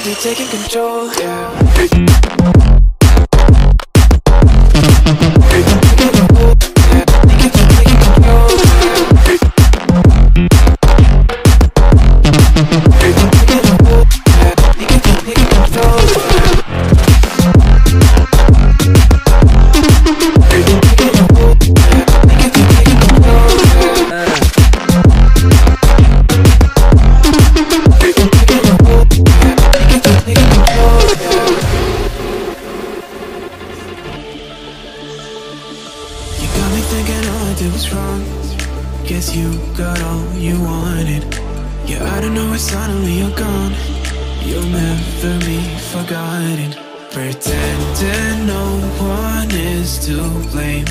be taking control, yeah. Guess you got all you wanted. Yeah, I don't know why suddenly you're gone. You'll never be forgotten. Pretending no one is to blame.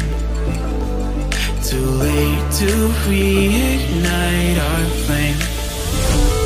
Too late to reignite our flame.